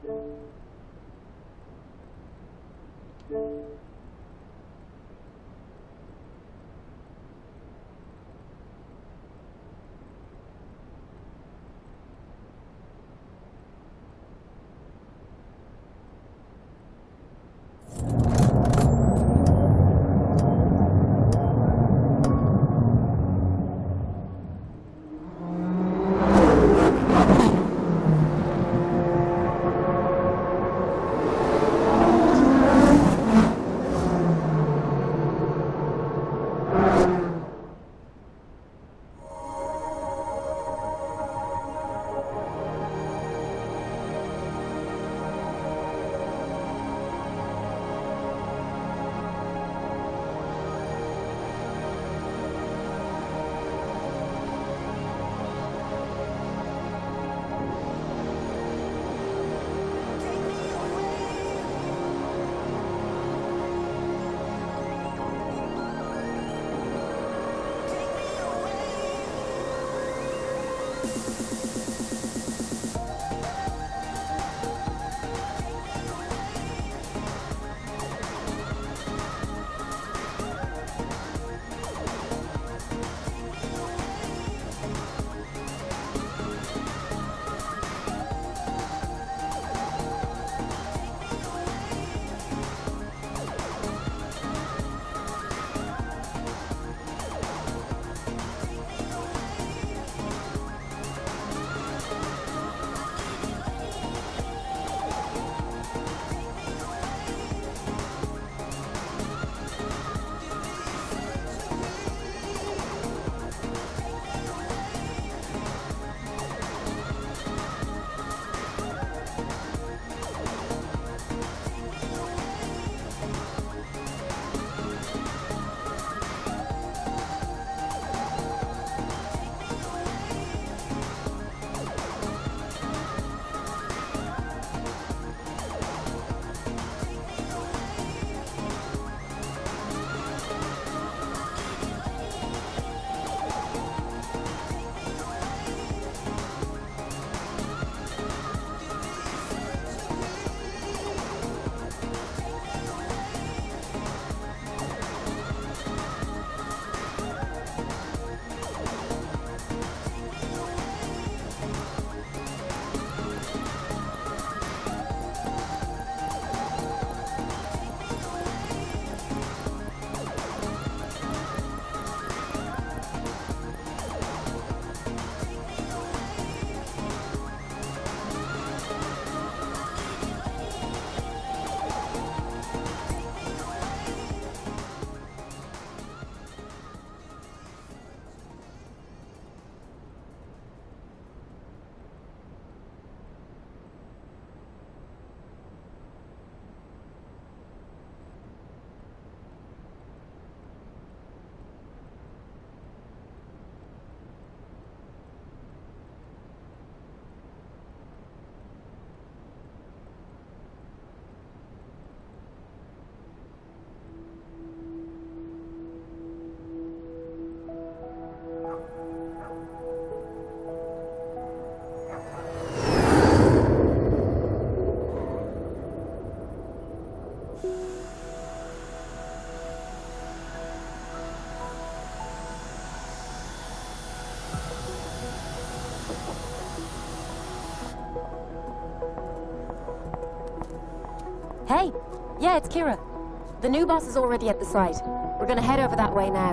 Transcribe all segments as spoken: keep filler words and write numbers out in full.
Hey! Yeah, it's Kira. The new boss is already at the site. We're gonna head over that way now.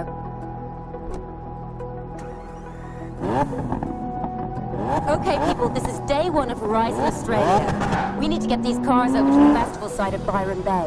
Okay, people, this is day one of Horizon Australia. We need to get these cars over to the festival site at Byron Bay.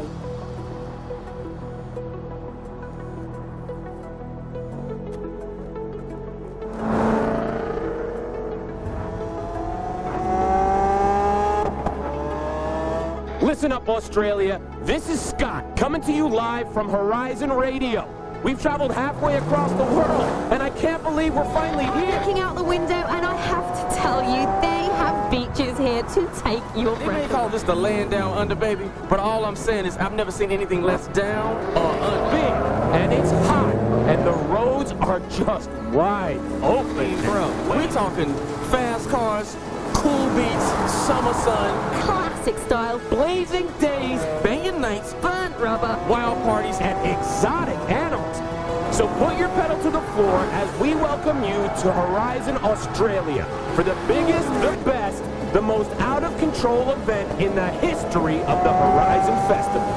Listen up, Australia. This is Scott, coming to you live from Horizon Radio. We've traveled halfway across the world, and I can't believe we're finally here. I'm looking out the window, and I have to tell you, they have beaches here to take your breath. They may call this the laying down under, baby, but all I'm saying is I've never seen anything less down or under. Big, and it's hot, and the roads are just wide open. Bro, we're talking fast cars, Cool beats, summer sun, Classic style. blazing days, banging nights, Burnt rubber. wild parties, and and exotic animals. So put your pedal to the floor as we welcome you to Horizon Australia for the biggest, the best, the most out-of-control event in the history of the Horizon Festival.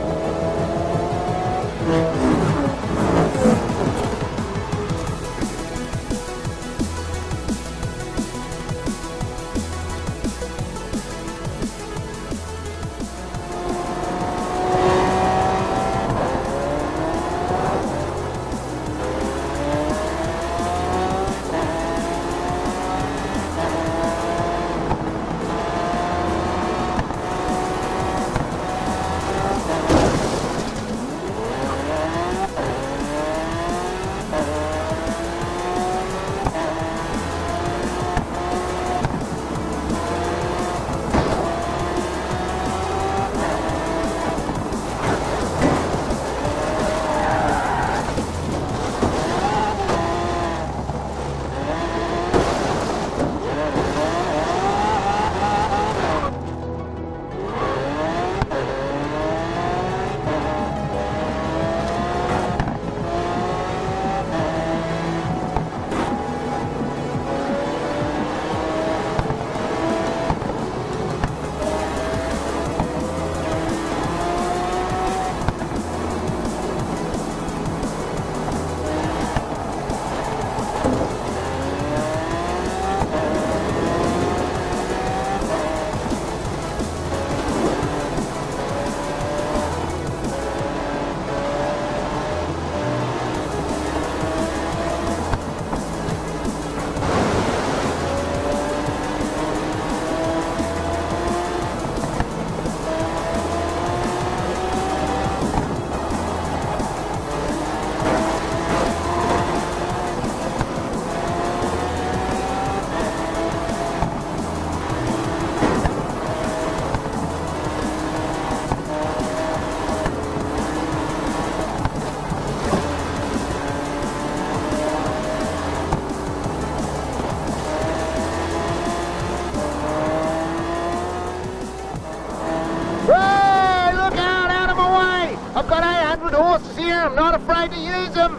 I've got eight hundred horses here, I'm not afraid to use them.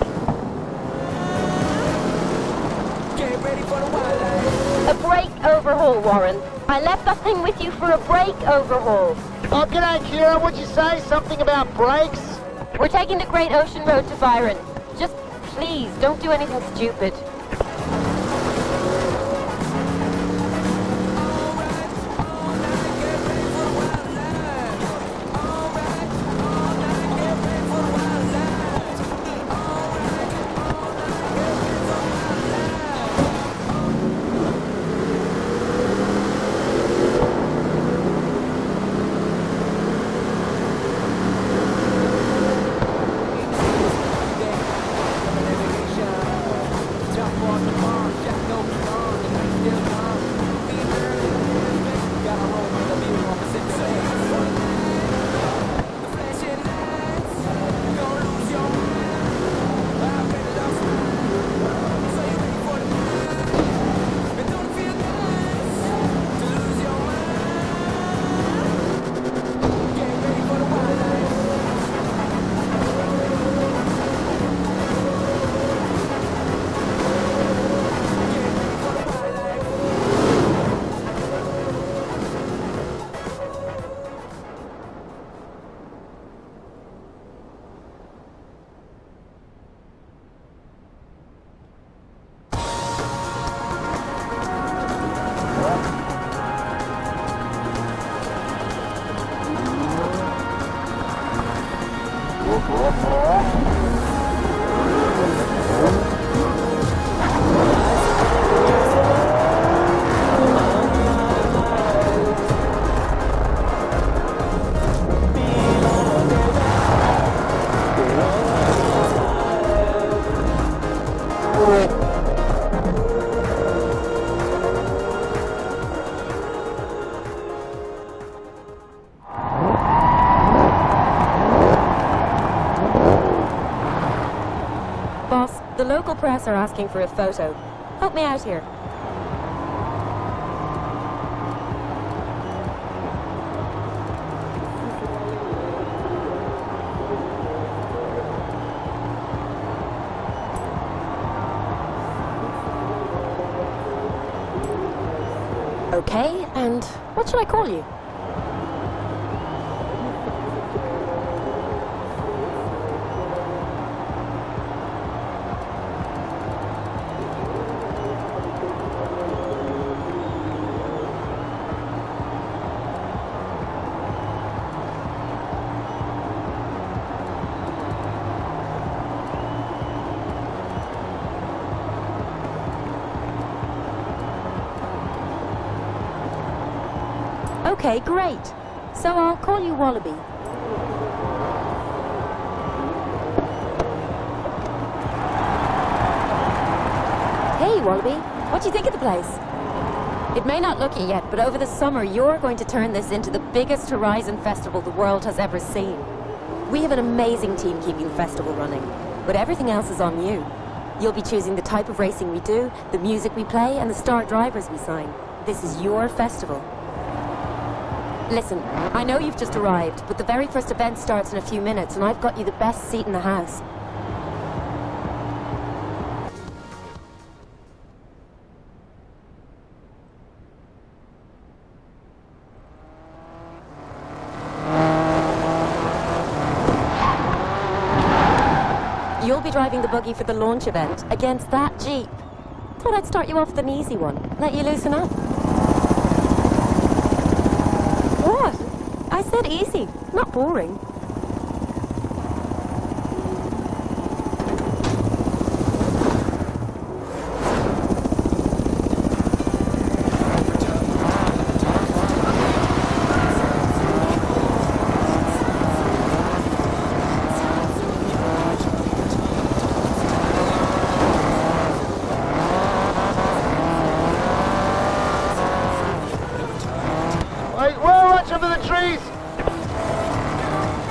Get ready for the wildlife. A brake overhaul, Warren. I left that thing with you for a brake overhaul. Oh, g'day, Kira. What'd you say? Something about brakes? We're taking the Great Ocean Road to Byron. Just please, don't do anything stupid. The local press are asking for a photo. Help me out here. Okay, and what should I call you? Okay, great. So I'll call you Wallaby. Hey, Wallaby. What do you think of the place? It may not look it yet, but over the summer you're going to turn this into the biggest Horizon festival the world has ever seen. We have an amazing team keeping the festival running, but everything else is on you. You'll be choosing the type of racing we do, the music we play, and the star drivers we sign. This is your festival. Listen, I know you've just arrived, but the very first event starts in a few minutes, and I've got you the best seat in the house. You'll be driving the buggy for the launch event against that Jeep. Thought I'd start you off with an easy one. Let you loosen up. What? I said easy, not boring. Wait, we'll watch under the trees!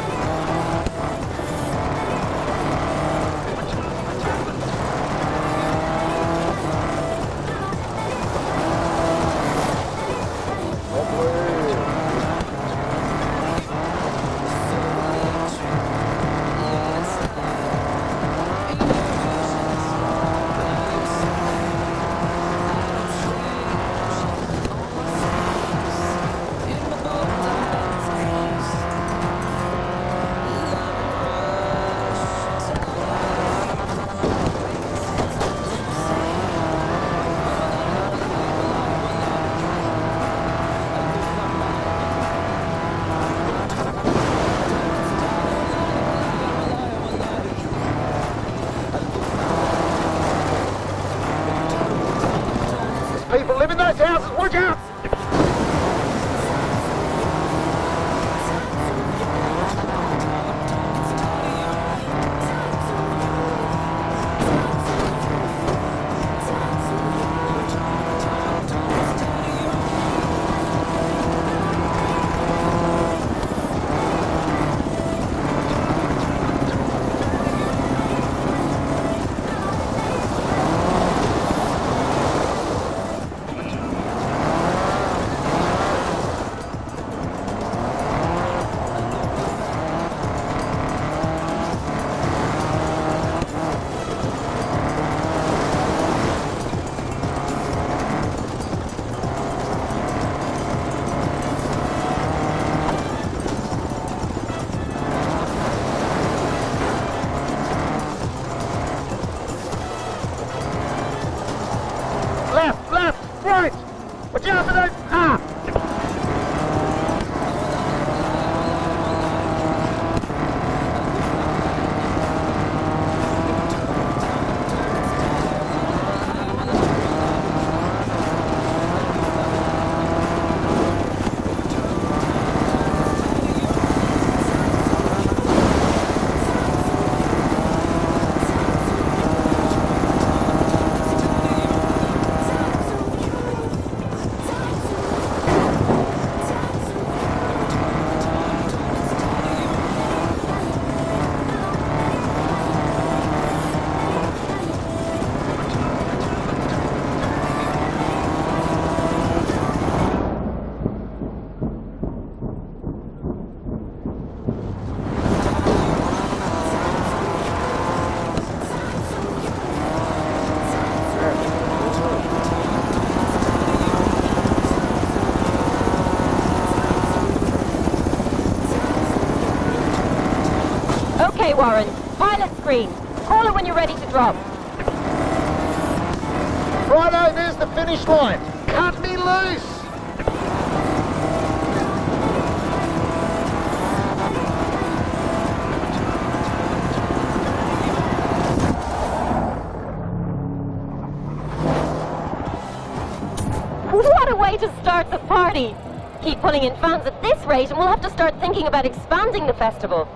Warren. Pilot screen. Call it when you're ready to drop. Righto, there's the finish line. Cut me loose. What a way to start the party! Keep pulling in fans at this rate and we'll have to start thinking about expanding the festival.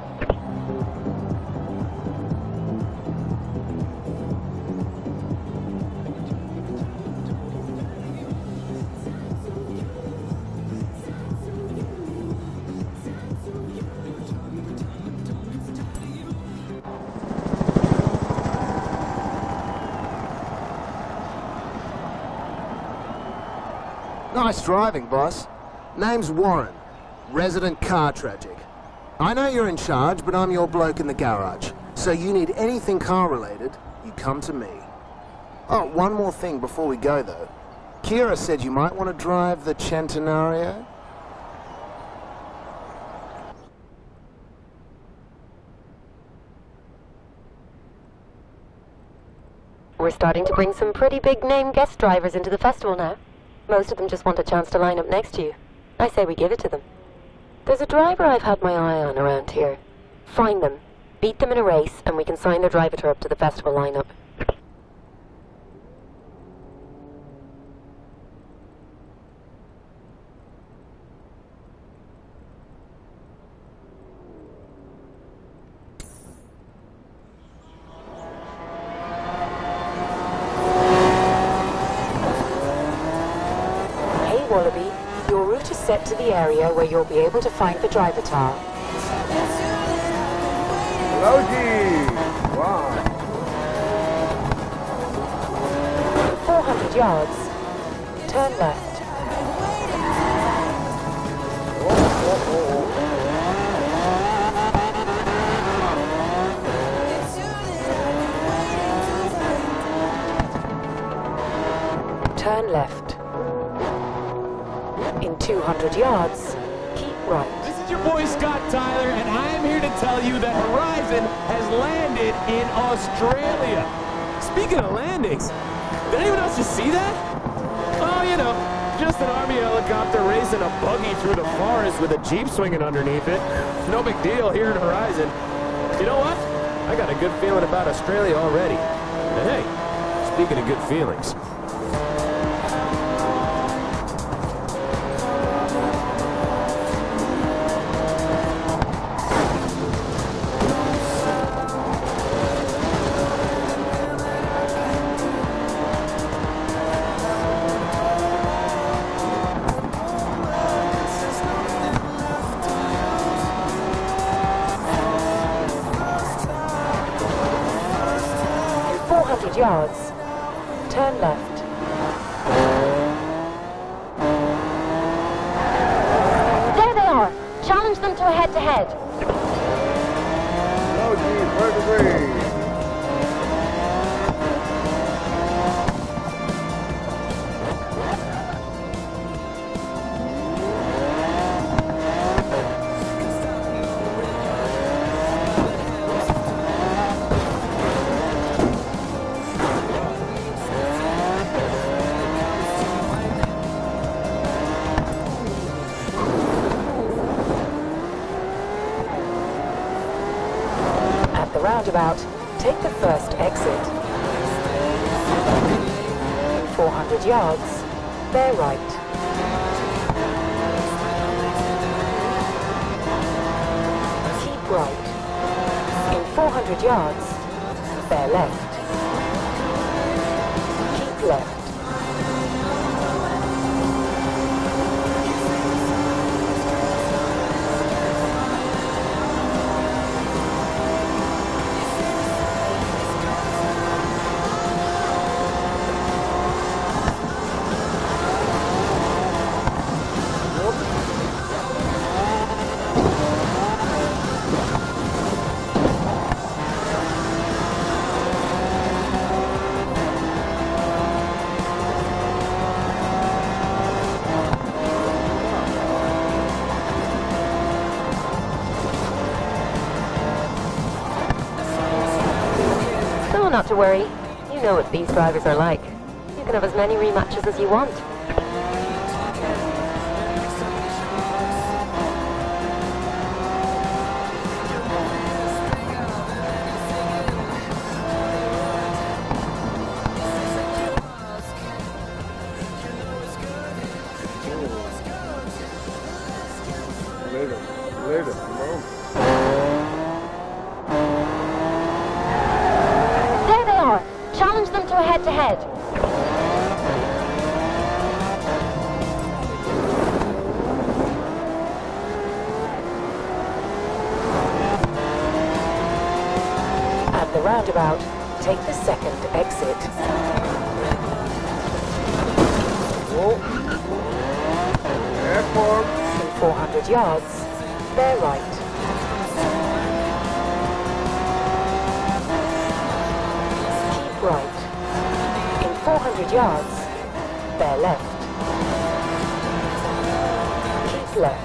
Nice driving, boss. Name's Warren, resident car tragic. I know you're in charge, but I'm your bloke in the garage. So you need anything car-related, you come to me. Oh, one more thing before we go, though. Kira said you might want to drive the Centenario. We're starting to bring some pretty big-name guest drivers into the festival now. Most of them just want a chance to line up next to you. I say we give it to them. There's a driver I've had my eye on around here. Find them, beat them in a race, and we can sign their driver up to the festival lineup. Wallaby, your route is set to the area where you'll be able to find the driver tower. Logi! Wow. four hundred yards. Turn left. Oh, oh, oh. Turn left. In two hundred yards, keep right. This is your boy Scott Tyler, and I am here to tell you that Horizon has landed in Australia. Speaking of landings, did anyone else just see that? Oh, you know, just an army helicopter racing a buggy through the forest with a Jeep swinging underneath it. No big deal here in Horizon. You know what? I got a good feeling about Australia already. And hey, speaking of good feelings, yards. Turn left. There they are! Challenge them to a head-to-head. No, geez, first degree. Roundabout, take the first exit. In four hundred yards, bear right. Keep right. In four hundred yards, bear left. Keep left. not to worry. You know what these drivers are like. You can have as many rematches as you want. Later. Later. Come on. There they are! Challenge them to a head-to-head. At the roundabout, take the second exit. Whoa. Airport. In four hundred yards, bear right. Keep right. In four hundred yards, bear left. Keep left.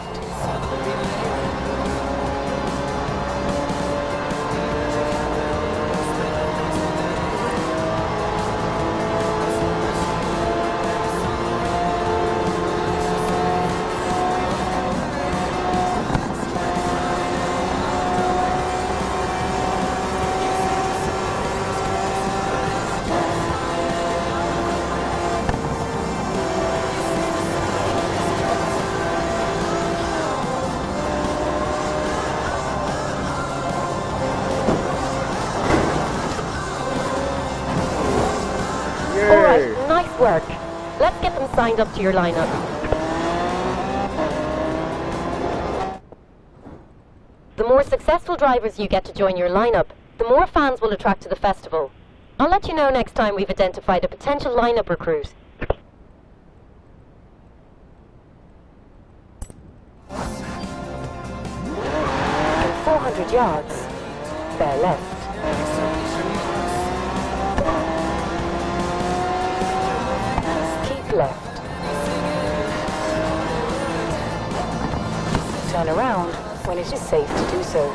Alright, nice work. Let's get them signed up to your lineup. The more successful drivers you get to join your lineup, the more fans will attract to the festival. I'll let you know next time we've identified a potential lineup recruit. In four hundred yards, bear left. Left. Turn around when it is safe to do so.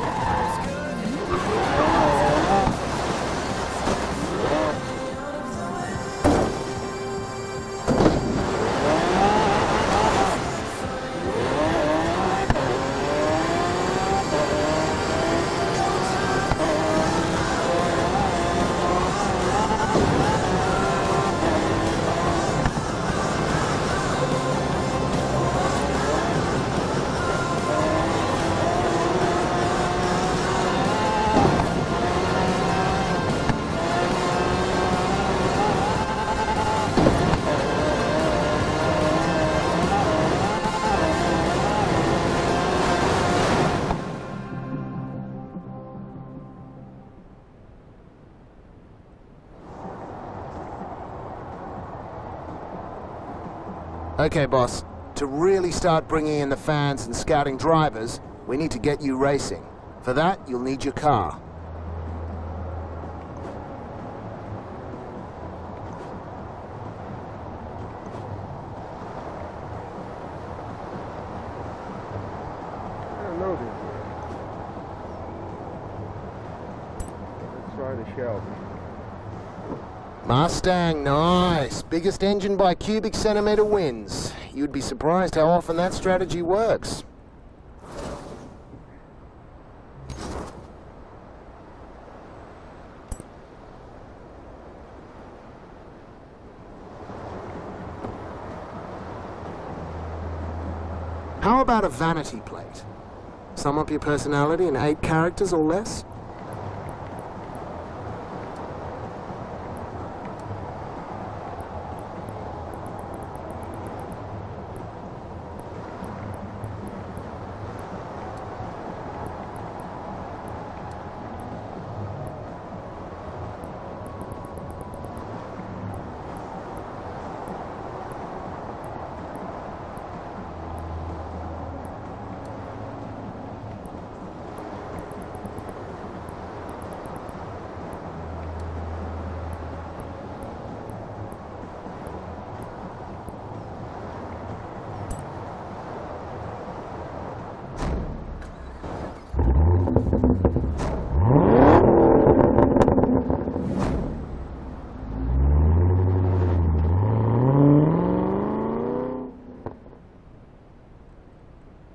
Okay, boss. To really start bringing in the fans and scouting drivers, we need to get you racing. For that, you'll need your car. I don't know this. Let's try the Shelby. Mustang, nice. Biggest engine by cubic centimeter wins. You'd be surprised how often that strategy works. How about a vanity plate? Sum up your personality in eight characters or less?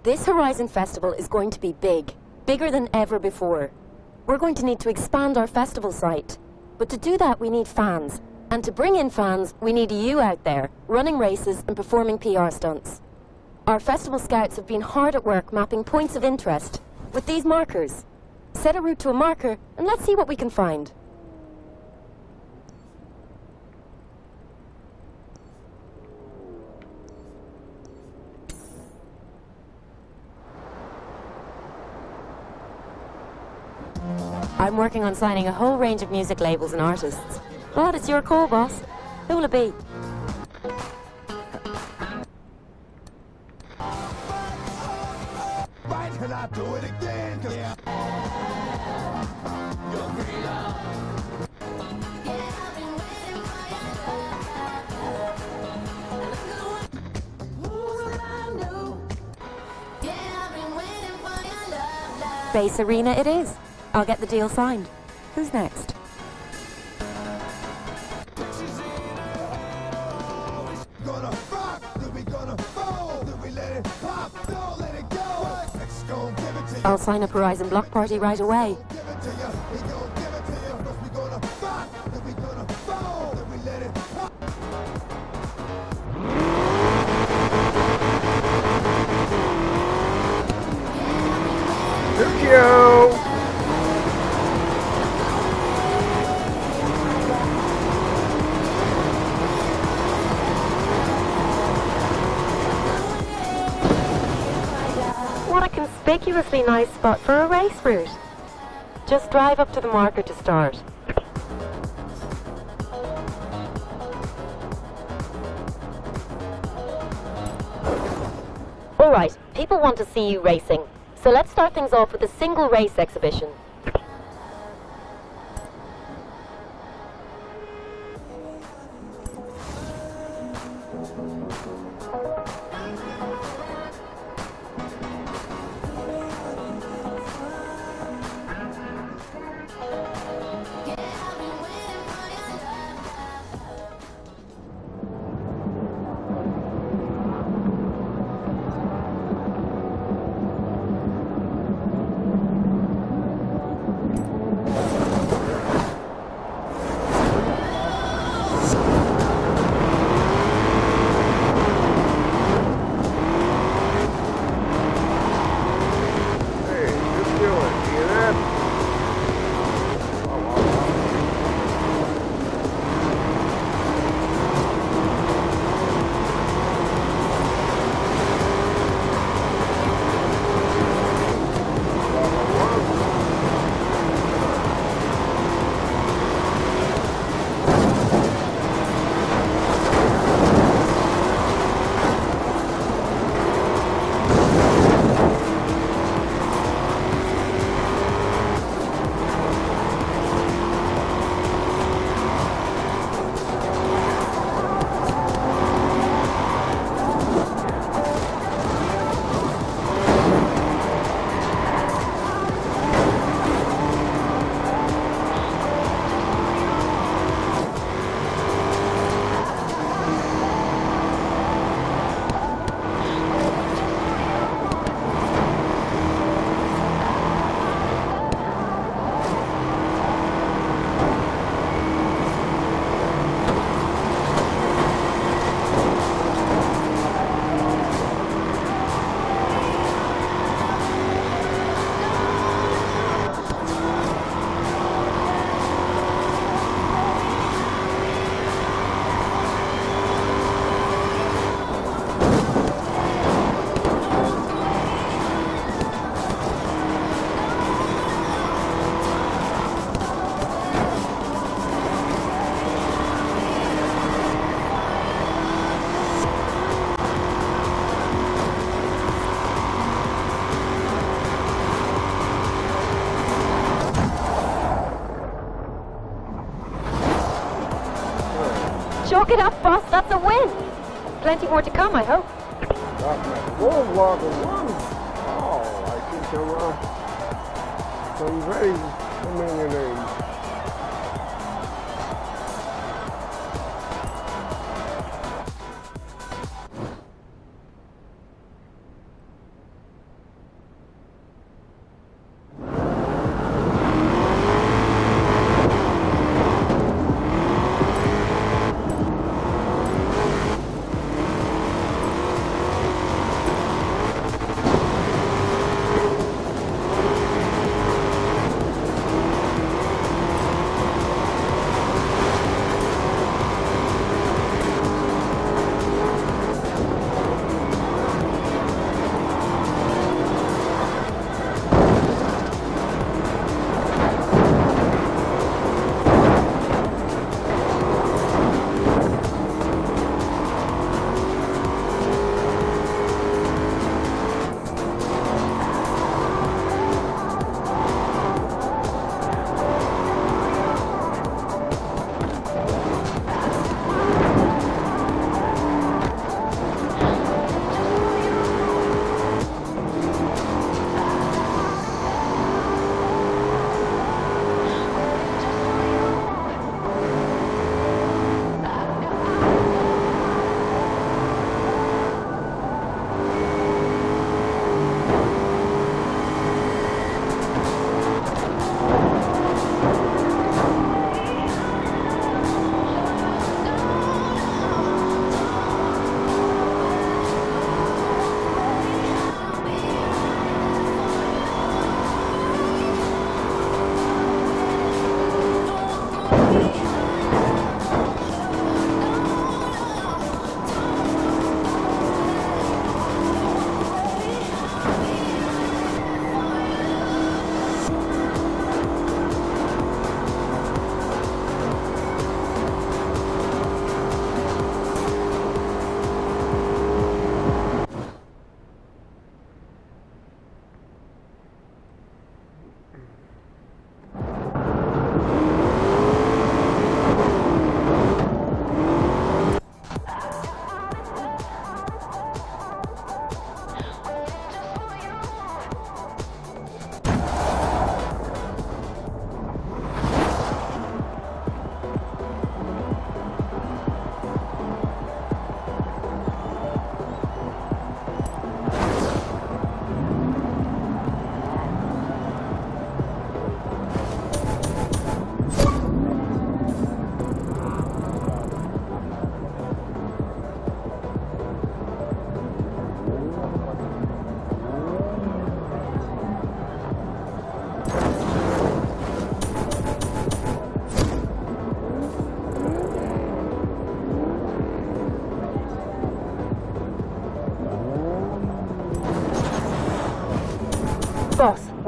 This Horizon Festival is going to be big. Bigger than ever before. We're going to need to expand our festival site. But to do that, we need fans. And to bring in fans, we need you out there, running races and performing P R stunts. Our festival scouts have been hard at work mapping points of interest with these markers. Set a route to a marker, and let's see what we can find. I'm working on signing a whole range of music labels and artists. But it's your call, boss. Who will it be? Can I do it again? Yeah. Base Arena it is. I'll get the deal signed. Who's next? I'll sign up Horizon Block Party right away. Thank you. What a conspicuously nice spot for a race route. Just drive up to the marker to start. Alright, people want to see you racing. So let's start things off with a single race exhibition. Chalk it up, boss. That's a win. Plenty more to come, I hope. Whoa, log of one. Oh, I think there were some very familiar names.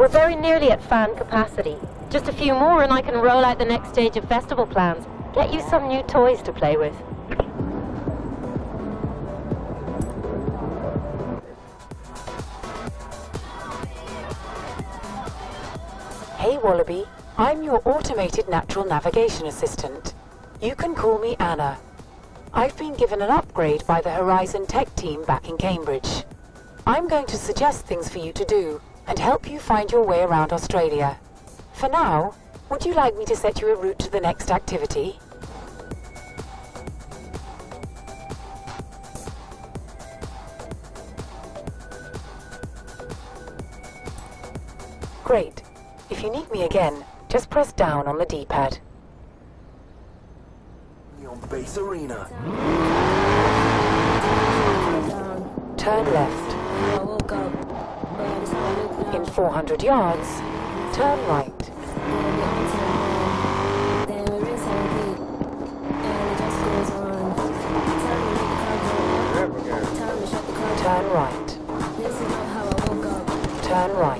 We're very nearly at fan capacity. Just a few more and I can roll out the next stage of festival plans. Get you some new toys to play with. Hey Wallaby, I'm your automated natural navigation assistant. You can call me Anna. I've been given an upgrade by the Horizon Tech team back in Cambridge. I'm going to suggest things for you to do and help you find your way around Australia. For now, would you like me to set you a route to the next activity? Great. If you need me again, just press down on the D-pad. On base arena. Turn left. In four hundred yards, turn right. Turn right. Turn right.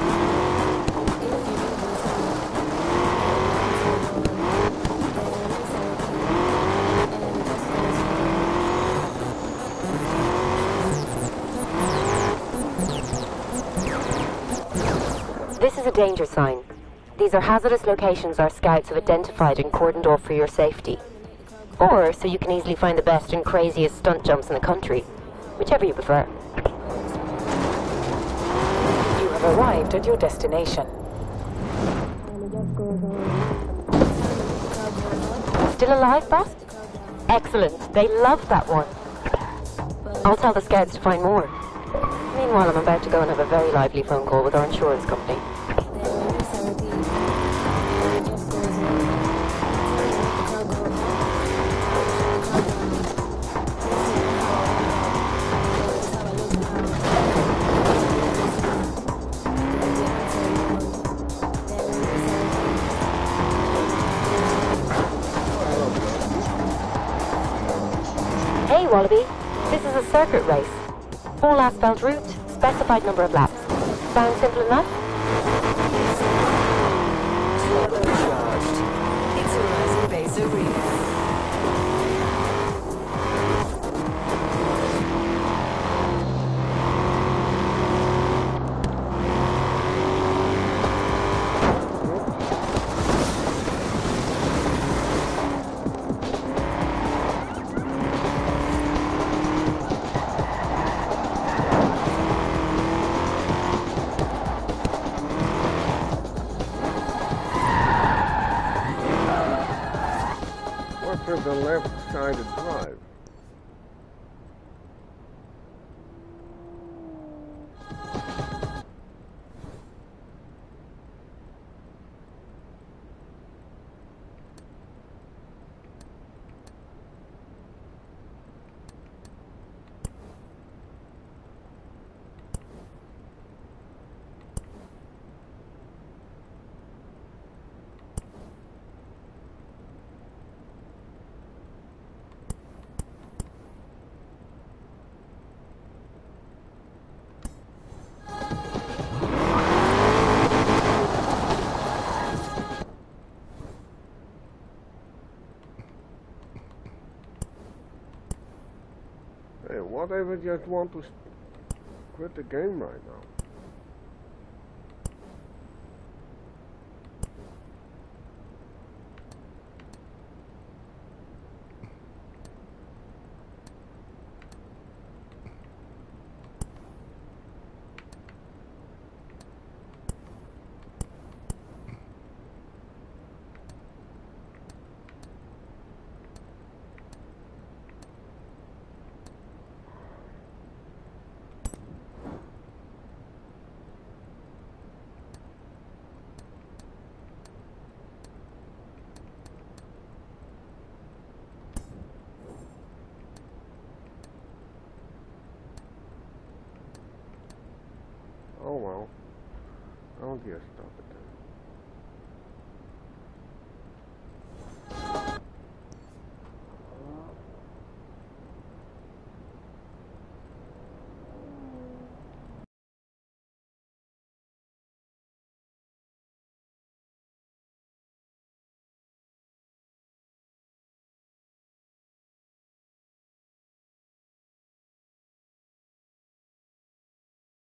This is a danger sign. These are hazardous locations our scouts have identified and cordoned off for your safety. Or so you can easily find the best and craziest stunt jumps in the country. Whichever you prefer. You have arrived at your destination. Still alive, boss? Excellent. They love that one. I'll tell the scouts to find more. Meanwhile, I'm about to go and have a very lively phone call with our insurance company. Hey, Wallaby. This is a circuit race. Full asphalt route, specified number of laps. Sound simple enough? It's Horizon Base Arena. To the left-sided drive. Hey, whatever, just want to quit the game right now. Oh well, I'll just stop it then.